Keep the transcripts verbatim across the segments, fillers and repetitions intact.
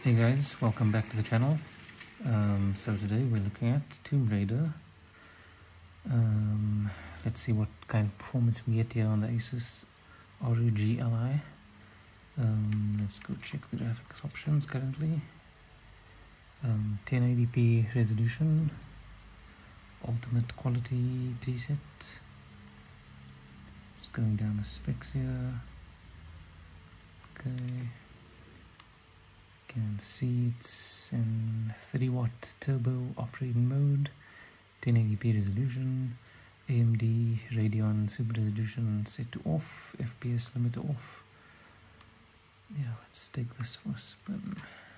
Hey guys, welcome back to the channel. Um, so today we're looking at Tomb Raider. Um, let's see what kind of performance we get here on the Asus R O G Ally. Um, let's go check the graphics options currently. Um, ten eighty p resolution, ultimate quality preset. Just going down the specs here. Okay. You can see it's in thirty watt turbo operating mode, ten eighty p resolution, A M D Radeon Super Resolution set to off, F P S limiter off. Yeah, let's take this for a spin.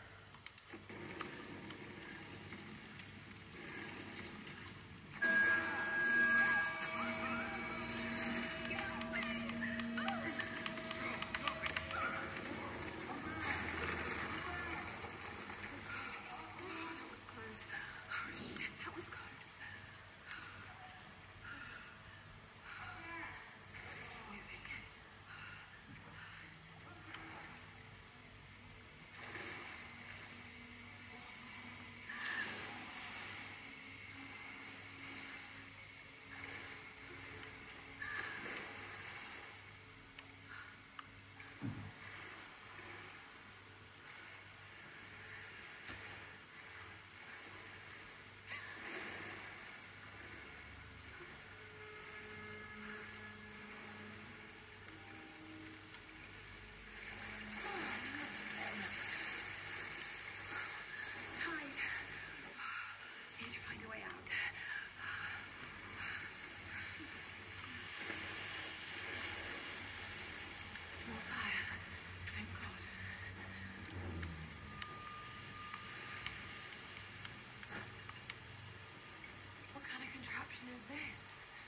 Contraption is this?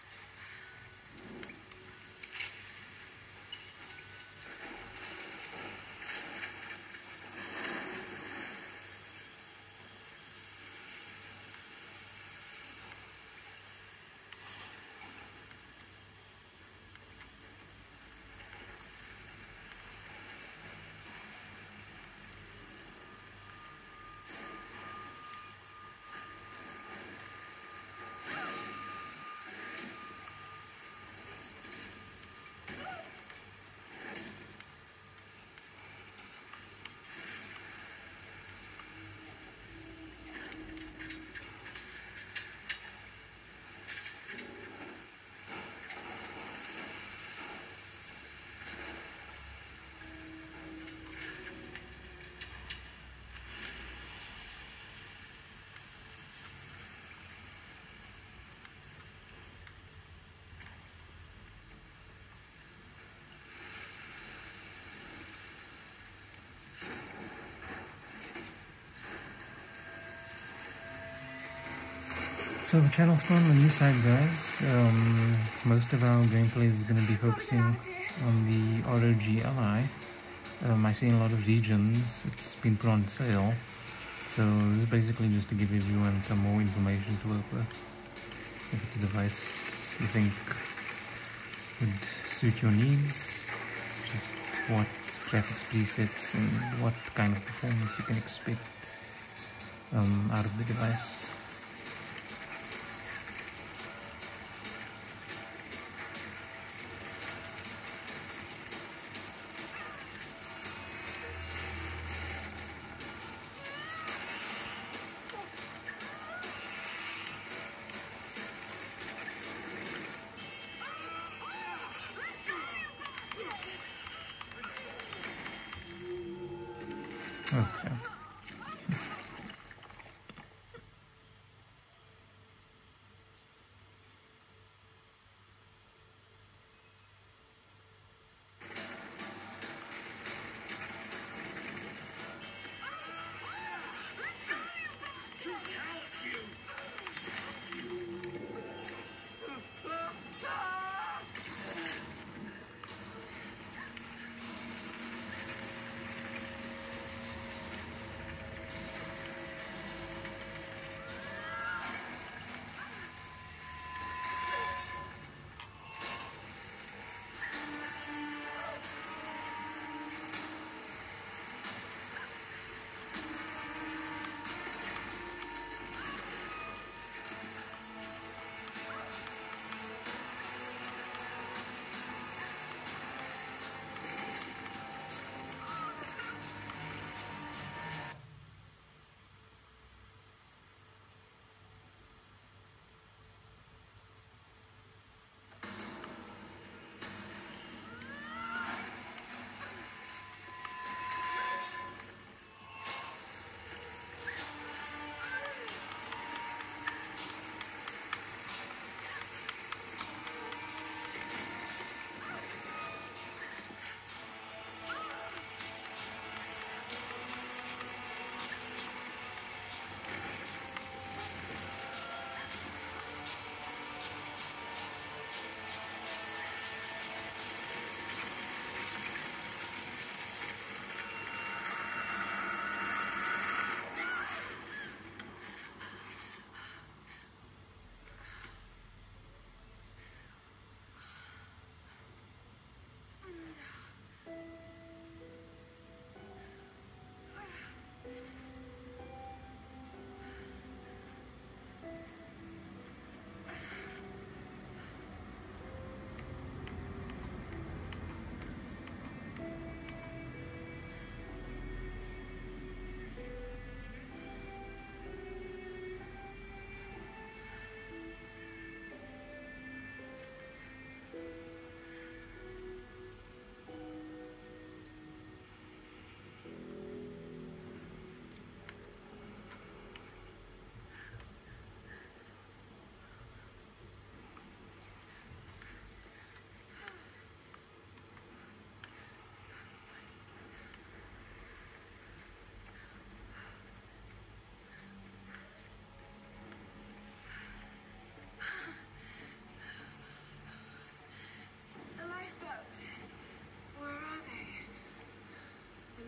So the channel's still on the new side, guys. Um, most of our gameplay is going to be focusing on the R O G Ally. Um, I see in a lot of regions it's been put on sale. So this is basically just to give everyone some more information to work with. If it's a device you think would suit your needs, just what graphics presets and what kind of performance you can expect um, out of the device. Okay.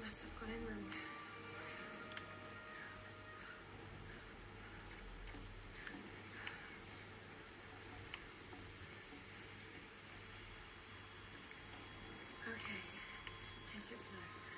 must have gone inland. Okay, take it slow.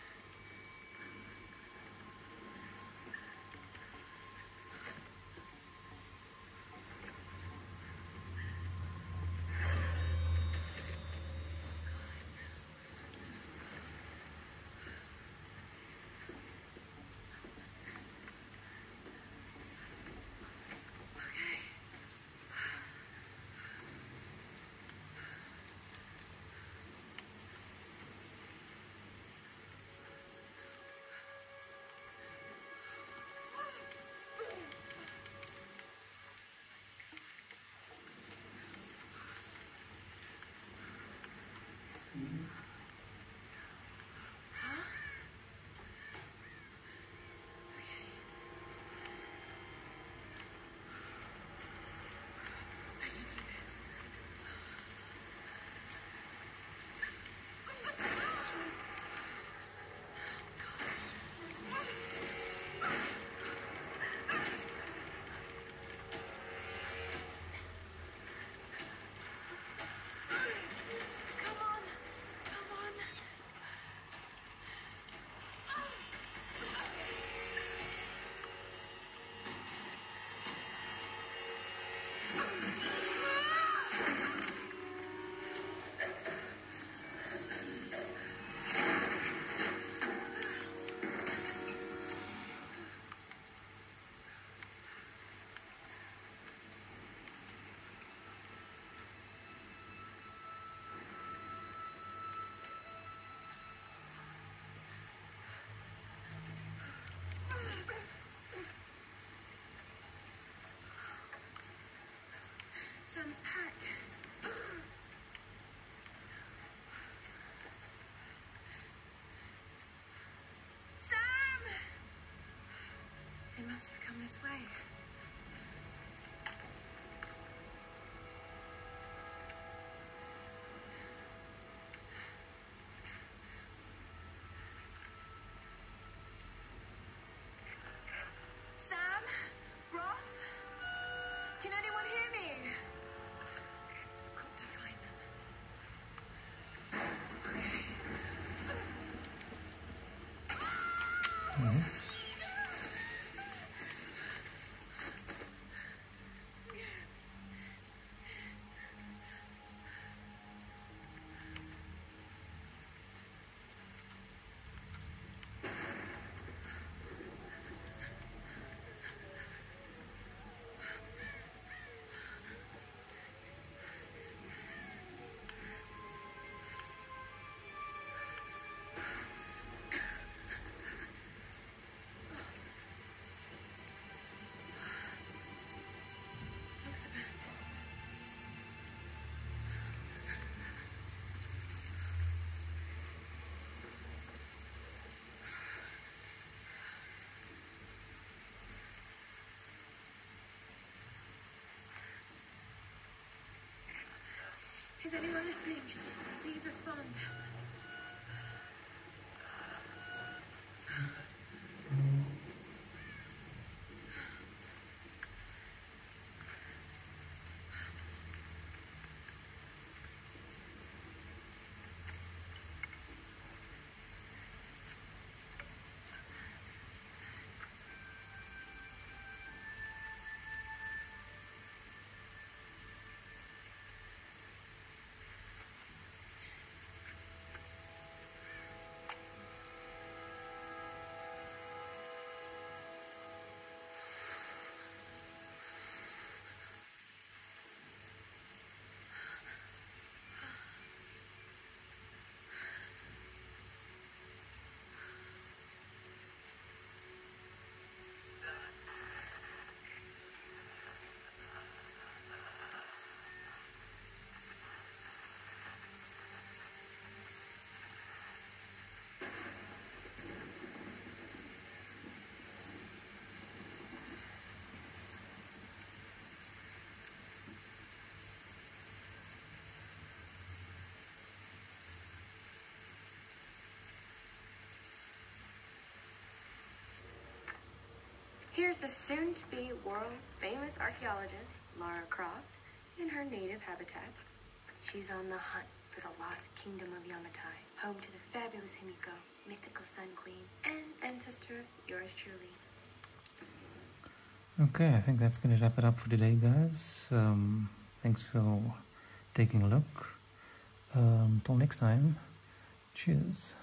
Sam's pack. Sam! They must have come this way. Sam? Roth? Can anyone hear me? I've got to find them. Okay. Mhm. Looks abandoned. Is anyone listening? Please respond. Here's the soon-to-be world-famous archaeologist, Lara Croft, in her native habitat. She's on the hunt for the lost kingdom of Yamatai, home to the fabulous Himiko, mythical Sun Queen, and ancestor of yours truly. Okay, I think that's going to wrap it up for today, guys. Um, thanks for taking a look. Um, till next time, cheers.